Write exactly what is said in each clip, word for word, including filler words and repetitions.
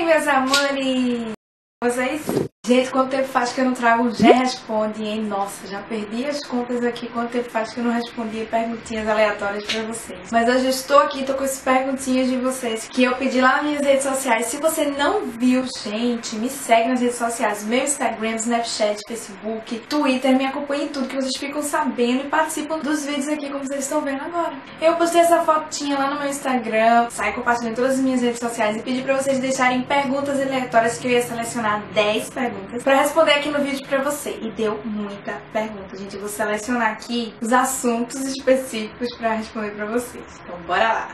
aí, meus amores? Vocês? Gente, quanto tempo faz que eu não trago o Gé Responde, hein? Nossa, já perdi as contas aqui. Quanto tempo faz que eu não respondia perguntinhas aleatórias pra vocês. Mas hoje eu estou aqui, tô com as perguntinhas de vocês que eu pedi lá nas minhas redes sociais. Se você não viu, gente, me segue nas redes sociais. Meu Instagram, Snapchat, Facebook, Twitter. Me acompanhe em tudo que vocês ficam sabendo e participam dos vídeos aqui como vocês estão vendo agora. Eu postei essa fotinha lá no meu Instagram, saí compartilhando em todas as minhas redes sociais e pedi pra vocês deixarem perguntas aleatórias que eu ia selecionar dez perguntas pra responder aqui no vídeo pra você. E deu muita pergunta, gente. Eu vou selecionar aqui os assuntos específicos pra responder pra vocês. Então bora lá!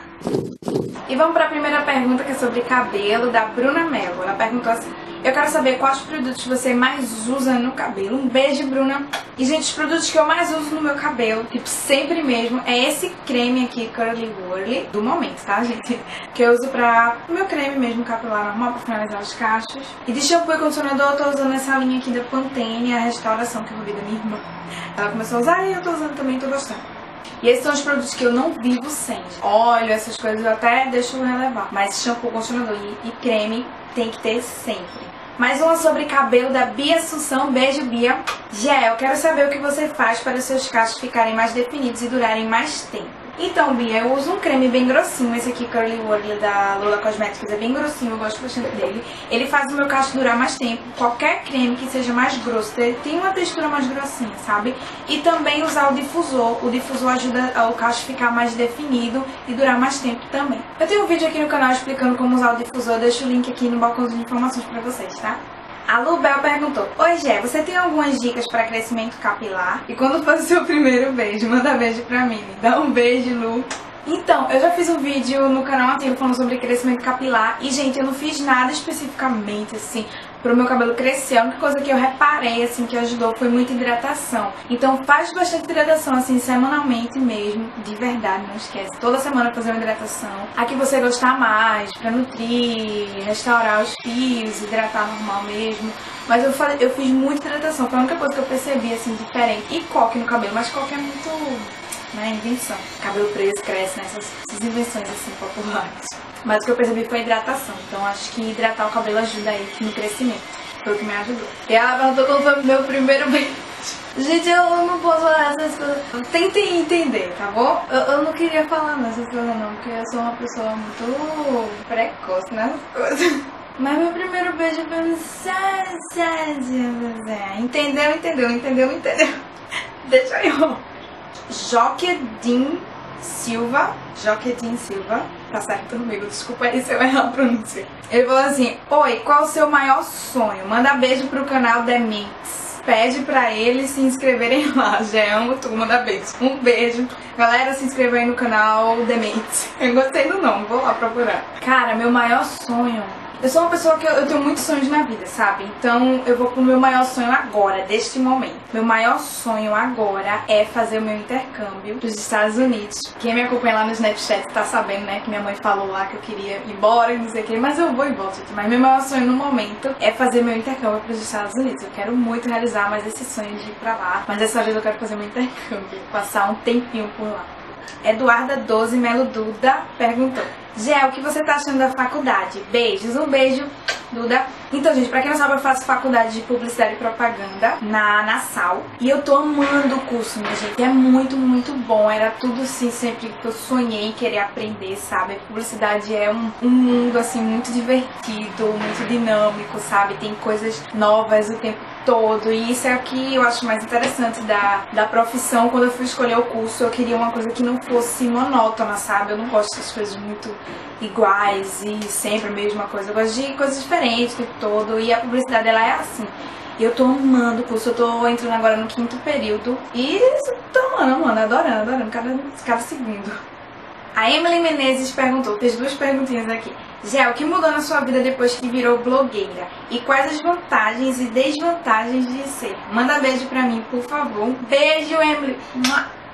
E vamos pra primeira pergunta, que é sobre cabelo, da Bruna Mello. Ela perguntou assim: eu quero saber quais produtos você mais usa no cabelo. Um beijo, Bruna. E, gente, os produtos que eu mais uso no meu cabelo, tipo, sempre mesmo, é esse creme aqui, Curly Wurly, do momento, tá, gente? Que eu uso pra o meu creme mesmo, capilar normal, pra finalizar os cachos. E de shampoo e condicionador, eu tô usando essa linha aqui da Pantene, a Restauração, que eu roubei da minha irmã. Ela começou a usar e eu tô usando também, tô gostando. E esses são os produtos que eu não vivo sem. Óleo, essas coisas eu até deixo relevar. Mas shampoo, condicionador e, e creme tem que ter sempre. Mais uma sobre cabelo, da Bia Assunção. Beijo, Bia. Gé, eu quero saber o que você faz para os seus cachos ficarem mais definidos e durarem mais tempo. Então, Bia, eu uso um creme bem grossinho. Esse aqui, Curly Wurly, da Lula Cosméticos, é bem grossinho, eu gosto bastante dele. Ele faz o meu cacho durar mais tempo. Qualquer creme que seja mais grosso, ele tem uma textura mais grossinha, sabe? E também usar o difusor. O difusor ajuda o cacho a ficar mais definido e durar mais tempo também. Eu tenho um vídeo aqui no canal explicando como usar o difusor. Eu deixo o link aqui no balcãozinho de informações pra vocês, tá? A Lu Bel perguntou: oi, Gé, você tem algumas dicas para crescimento capilar? E quando for o seu primeiro beijo, manda beijo pra mim. Dá um beijo, Lu. Então, eu já fiz um vídeo no canal antigo falando sobre crescimento capilar. E, gente, eu não fiz nada especificamente, assim, pro meu cabelo crescer. A única coisa que eu reparei, assim, que ajudou foi muita hidratação. Então, faz bastante hidratação, assim, semanalmente mesmo. De verdade, não esquece. Toda semana fazer uma hidratação. A que você gostar mais, pra nutrir, restaurar os fios, hidratar normal mesmo. Mas eu, falei, eu fiz muita hidratação. Foi a única coisa que eu percebi, assim, diferente. E coque no cabelo, mas coque é muito... né, invenção. Cabelo preso cresce, né, essas, essas invenções assim populares. Mas o que eu percebi foi hidratação. Então acho que hidratar o cabelo ajuda aí no crescimento. Foi o que me ajudou. E ela perguntou qual foi o meu primeiro beijo. Gente, eu não posso falar essas coisas. Tentem entender, tá bom? Eu, eu não queria falar nessas coisas não, porque eu sou uma pessoa muito precoce nessas coisas. Mas meu primeiro beijo foi no... Entendeu, entendeu, entendeu, entendeu. Deixa eu... Joquedin Silva, Joquedin Silva, tá certo comigo, desculpa aí se eu errar a pronúncia. Ele falou assim: oi, qual o seu maior sonho? Manda beijo pro canal The Mix. Pede pra eles se inscreverem lá. Já amo tu, manda beijo. Um beijo. Galera, se inscreva aí no canal The Mix. Eu gostei do nome, vou lá procurar. Cara, meu maior sonho... Eu sou uma pessoa que eu, eu tenho muitos sonhos na vida, sabe? Então eu vou pro meu maior sonho agora, deste momento. Meu maior sonho agora é fazer o meu intercâmbio pros Estados Unidos. Quem me acompanha lá no Snapchat tá sabendo, né? Que minha mãe falou lá que eu queria ir embora e não sei o que. Mas eu vou e volto, gente. Mas meu maior sonho no momento é fazer meu intercâmbio pros Estados Unidos. Eu quero muito realizar mais esse sonho de ir pra lá. Mas dessa vez eu quero fazer meu intercâmbio, passar um tempinho por lá. Eduarda doze Melo Duda perguntou: Gé, o que você tá achando da faculdade? Beijos, um beijo, Duda. Então, gente, pra quem não sabe, eu faço faculdade de publicidade e propaganda na Nassau. E eu tô amando o curso, minha gente. É muito, muito bom. Era tudo, assim, sempre que eu sonhei em querer aprender, sabe? A publicidade é um, um mundo, assim, muito divertido, muito dinâmico, sabe? Tem coisas novas o tempo todo. E isso é o que eu acho mais interessante da, da profissão. Quando eu fui escolher o curso, eu queria uma coisa que não fosse monótona, sabe? Eu não gosto dessas coisas muito iguais e sempre a mesma coisa. Eu gosto de coisas diferentes o tempo todo. E a publicidade, ela é assim. E eu tô amando o curso. Eu tô entrando agora no quinto período. E tô amando, amando, adorando, adorando cada, cada segundo. A Emily Menezes perguntou, fez duas perguntinhas aqui. Gé, o que mudou na sua vida depois que virou blogueira? E quais as vantagens e desvantagens de ser? Manda beijo pra mim, por favor. Beijo, Emily.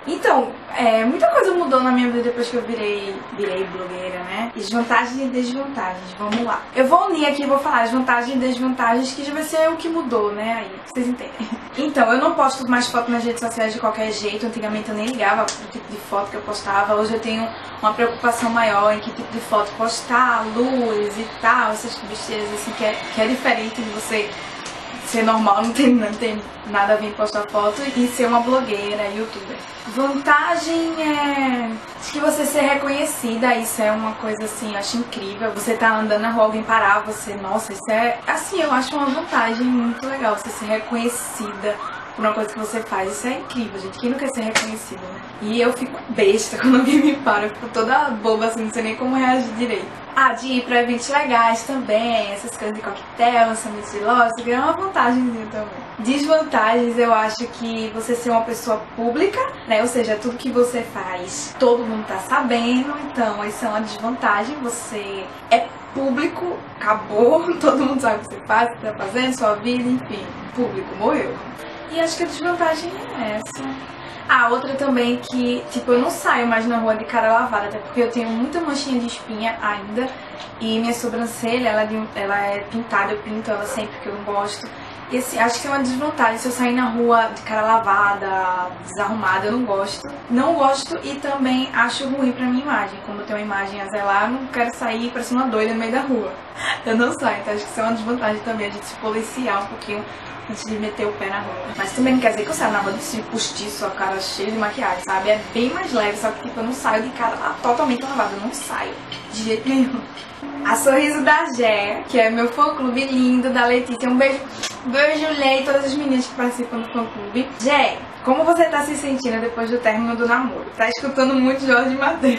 Então, é, muita coisa mudou na minha vida depois que eu virei, virei blogueira, né? E vantagens e desvantagens, vamos lá. Eu vou unir aqui e vou falar as vantagens e desvantagens, que já vai ser o que mudou, né? Aí, vocês entendem. Então, eu não posto mais foto nas redes sociais de qualquer jeito. Antigamente eu nem ligava pro tipo de foto que eu postava. Hoje eu tenho uma preocupação maior em que tipo de foto postar, luz e tal, essas besteiras assim, que é, que é diferente de você ser normal, não tem, não tem nada a ver em postar foto, e ser uma blogueira, youtuber. Vantagem é que você ser reconhecida, isso é uma coisa assim, eu acho incrível. Você tá andando na rua, alguém parar, você, nossa, isso é, assim, eu acho uma vantagem muito legal, você ser reconhecida por uma coisa que você faz, isso é incrível, gente. Quem não quer ser reconhecido, né? E eu fico besta quando alguém me para, eu fico toda boba assim, não sei nem como reagir direito. Ah, de ir pra eventos legais também, essas coisas de coquetel, lançamento de loja, isso é uma vantagemzinha também. Desvantagens, eu acho que você ser uma pessoa pública, né? Ou seja, tudo que você faz, todo mundo tá sabendo, então isso é uma desvantagem. Você é público, acabou, todo mundo sabe o que você faz, o que tá fazendo, sua vida, enfim, público, morreu. E acho que a desvantagem é essa. Ah, outra também que, tipo, eu não saio mais na rua de cara lavada, até porque eu tenho muita manchinha de espinha ainda. E minha sobrancelha, ela é, de, ela é pintada, eu pinto ela sempre que eu não gosto. E assim, acho que é uma desvantagem se eu sair na rua de cara lavada, desarrumada, eu não gosto. Não gosto e também acho ruim pra minha imagem. Como eu tenho uma imagem a zelar, eu não quero sair parecendo uma doida no meio da rua. Eu não saio, então acho que isso é uma desvantagem também, a gente se policiar um pouquinho antes de meter o pé na rua. Mas também não quer dizer que eu saio na rua de postiço, a cara cheia de maquiagem, sabe? É bem mais leve, só que tipo, eu não saio de cara totalmente lavada, eu não saio de jeito nenhum. A Sorriso da Gé, que é meu fã-clube lindo, da Letícia. Um beijo, beijo, Lê e todas as meninas que participam do fã-clube. Gé, como você tá se sentindo depois do término do namoro? Tá escutando muito Jorge Mateus.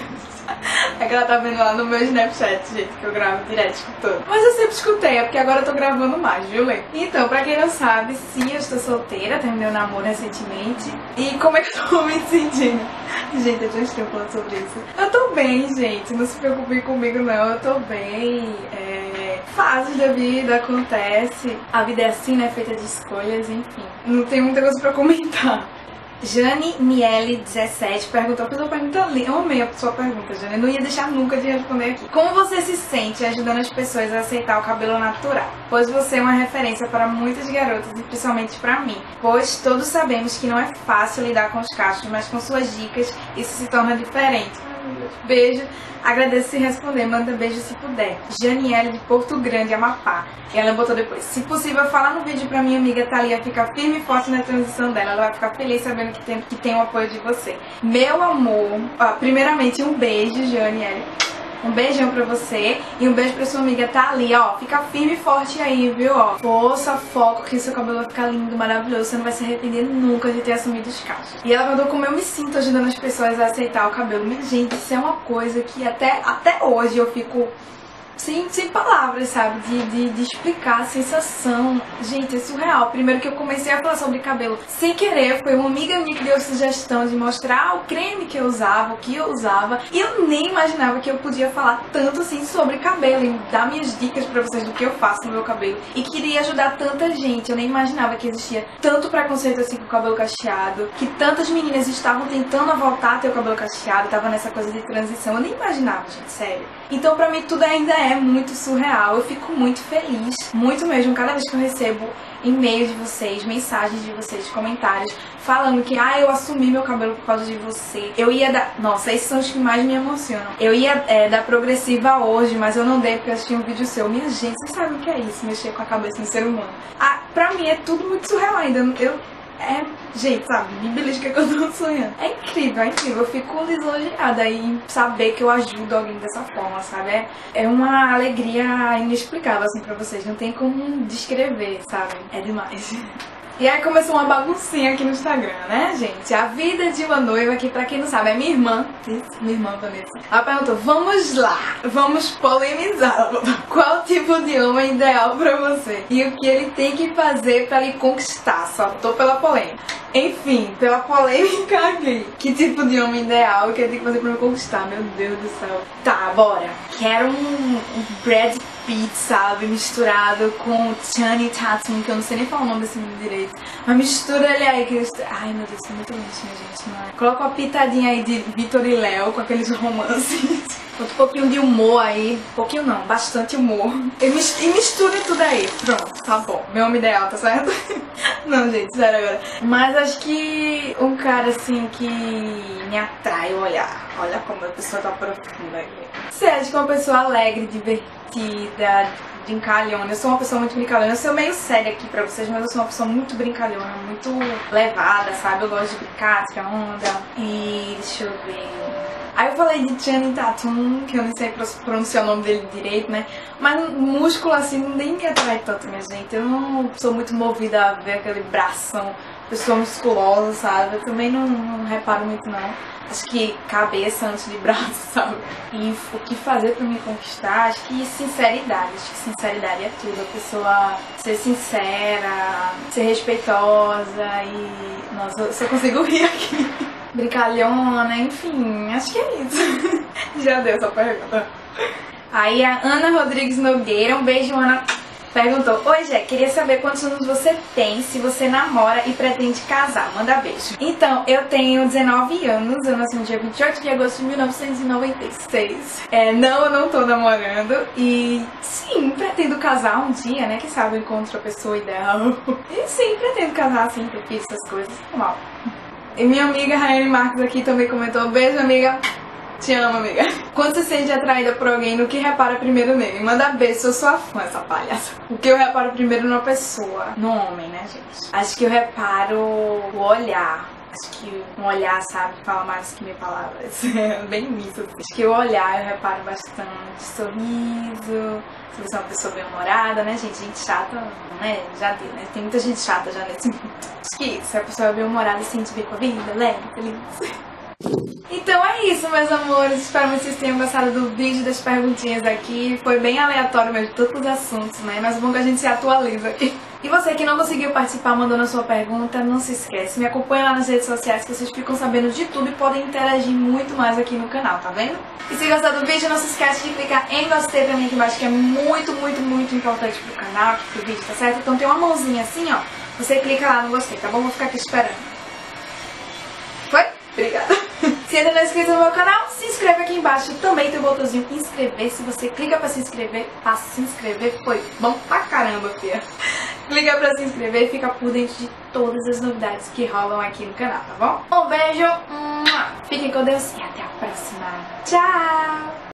É que ela tá vendo lá no meu Snapchat, gente, que eu gravo direto escutando. Mas eu sempre escutei, é porque agora eu tô gravando mais, viu, Lê? Então, pra quem não sabe, sim, eu estou solteira, terminei o namoro recentemente. E como é que eu tô me sentindo? Gente, eu já estou falando sobre isso. Eu tô bem, gente, não se preocupem comigo não, eu tô bem. É... Fases da vida, acontece. A vida é assim, né, feita de escolhas, enfim. Não tem muita coisa pra comentar. Jane Miele dezessete perguntou, fez uma pergunta linda. Eu amei a sua pergunta, Jane. Eu não ia deixar nunca de responder aqui. Como você se sente ajudando as pessoas a aceitar o cabelo natural? Pois você é uma referência para muitas garotas e principalmente para mim. Pois todos sabemos que não é fácil lidar com os cachos, mas com suas dicas isso se torna diferente. Beijo, agradeço se responder, manda beijo se puder. Janiele de Porto Grande, Amapá. E ela botou depois, se possível, fala no vídeo pra minha amiga Thalia ficar firme e forte na transição dela. Ela vai ficar feliz sabendo que tem, que tem o apoio de você. Meu amor, ó, primeiramente um beijo, Janiele. Um beijão pra você e um beijo pra sua amiga Thalia, ó, fica firme e forte aí, viu, ó. Força, foco, que seu cabelo vai ficar lindo, maravilhoso, você não vai se arrepender nunca de ter assumido os cachos. E ela mandou como eu me sinto ajudando as pessoas a aceitar o cabelo. Minha gente, isso é uma coisa que até, até hoje eu fico sem, sem palavras, sabe, de, de, de explicar a sensação. Gente, é surreal. Primeiro que eu comecei a falar sobre cabelo sem querer, foi uma amiga minha que deu a sugestão de mostrar o creme que eu usava, o que eu usava, e eu nem imaginava que eu podia falar tanto assim sobre cabelo e dar minhas dicas pra vocês do que eu faço no meu cabelo, e queria ajudar tanta gente. Eu nem imaginava que existia tanto preconceito assim com o cabelo cacheado, que tantas meninas estavam tentando voltar a ter o cabelo cacheado, tava nessa coisa de transição. Eu nem imaginava, gente, sério. Então pra mim tudo ainda é muito surreal. Eu fico muito feliz, muito mesmo, cada vez que eu recebo e-mails de vocês, mensagens de vocês, comentários falando que, ah, eu assumi meu cabelo por causa de você. Eu ia dar... Nossa, esses são os que mais me emocionam. Eu ia é, dar progressiva hoje, mas eu não dei porque eu assisti um vídeo seu. Minha gente, vocês sabem o que é isso, mexer com a cabeça do ser humano. Ah, pra mim é tudo muito surreal ainda. Eu... É, gente, sabe, me belisca que eu tô sonhando. É incrível, é incrível. Eu fico lisonjeada em saber que eu ajudo alguém dessa forma, sabe? É, é uma alegria inexplicável, assim, pra vocês. Não tem como descrever, sabe? É demais. E aí começou uma baguncinha aqui no Instagram, né, gente? A vida de uma noiva, que pra quem não sabe é minha irmã. Isso, minha irmã Vanessa. Ela perguntou, vamos lá, vamos polemizar. Qual tipo de homem ideal pra você? E o que ele tem que fazer pra lhe conquistar? Só tô pela polêmica. Enfim, pela polêmica aqui. Que tipo de homem ideal que ele tem que fazer pra me conquistar? Meu Deus do céu. Tá, bora. Quero um, um Brad Beat, sabe? Misturado com Channing Tatum, que eu não sei nem falar o nome desse menino direito. Mas mistura ele aí, que eles... Ai, meu Deus, isso é muito lixo, minha gente, não é? Coloca uma pitadinha aí de Vitor e Léo com aqueles romances. Outro pouquinho de humor aí. Pouquinho não, bastante humor. E mistura tudo aí. Pronto, tá bom. Meu homem ideal, tá certo? Não, gente, sério agora. Mas acho que um cara assim que me atrai o olhar. Olha como a pessoa tá profunda aí. Você acha que é uma pessoa alegre, divertida, brincalhona? Eu sou uma pessoa muito brincalhona. Eu sou meio séria aqui pra vocês, mas eu sou uma pessoa muito brincalhona, muito levada, sabe? Eu gosto de brincar, tirar onda. E deixa eu ver... Aí eu falei de Channing Tatum, que eu não sei pronunciar o nome dele direito, né? Mas músculo assim nem me atrai tanto, minha gente. Eu não sou muito movida a ver aquele bração, pessoa musculosa, sabe? Eu também não, não reparo muito, não. Acho que cabeça antes de braço, sabe? E o que fazer pra me conquistar? Acho que sinceridade. Acho que sinceridade é tudo. A pessoa ser sincera, ser respeitosa e... Nossa, eu só consigo rir aqui. Brincalhona, enfim, acho que é isso. Já deu essa pergunta. Aí a Ana Rodrigues Nogueira, um beijo, Ana, perguntou: Oi, Jé, queria saber quantos anos você tem, se você namora e pretende casar. Manda beijo. Então, eu tenho dezenove anos, eu nasci no dia vinte e oito de agosto de mil novecentos e noventa e seis. É, não, eu não tô namorando e sim, pretendo casar um dia, né? Quem sabe eu encontro a pessoa ideal. E sim, pretendo casar, assim, ter filhos, essas coisas, normal. E minha amiga Raiane Marques aqui também comentou: Beijo, amiga. Te amo, amiga. Quando você se sente atraída por alguém, no que repara primeiro nele? Manda beijo, eu sou sua fã, essa palhaça. O que eu reparo primeiro numa pessoa? No homem, né, gente? Acho que eu reparo o olhar. Acho que um olhar, sabe, fala mais que mil palavras. É bem isso. Acho que o olhar eu reparo bastante. Sorriso. Se você é uma pessoa bem-humorada, né, gente? Gente chata, né? Já deu, né? Tem muita gente chata já nesse mundo. Acho que se a pessoa é bem-humorada, se sente bem com a vida, leve, feliz. Então é isso, meus amores. Espero que vocês tenham gostado do vídeo, das perguntinhas aqui. Foi bem aleatório mesmo, todos os assuntos, né? Mas é bom que a gente se atualiza aqui. E você que não conseguiu participar mandando a sua pergunta, não se esquece, me acompanha lá nas redes sociais que vocês ficam sabendo de tudo e podem interagir muito mais aqui no canal, tá vendo? E se gostou do vídeo, não se esquece de clicar em gostei pra mim aqui embaixo, que é muito, muito, muito importante pro canal, aqui pro vídeo, tá certo? Então tem uma mãozinha assim, ó, você clica lá no gostei, tá bom? Vou ficar aqui esperando. Foi? Obrigada. Se ainda não é inscrito no meu canal, se inscreve aqui embaixo. Também tem o botãozinho inscrever. Se você clica pra se inscrever, pra se inscrever, foi bom pra caramba, filha. Clica pra se inscrever e fica por dentro de todas as novidades que rolam aqui no canal, tá bom? Um beijo, fiquem com Deus e até a próxima. Tchau!